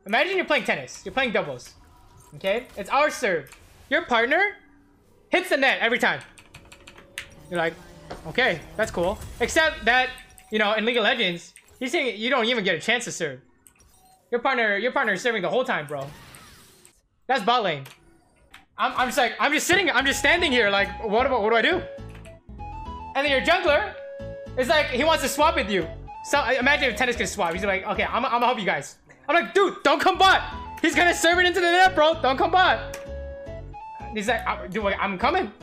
Imagine you're playing tennis. You're playing doubles. Okay? It's our serve. Your partner hits the net every time. You're like, okay, that's cool. Except that, you know, in League of Legends, he's saying you don't even get a chance to serve. Your partner is serving the whole time, bro. That's bot lane. I'm just standing here like, what do I do? And then your jungler is like, he wants to swap with you. So imagine if tennis can swap. He's like, okay, I'm gonna help you guys. I'm like, dude, don't come bot. He's gonna serve it into the net, bro. Don't come bot. He's like, dude, I'm coming.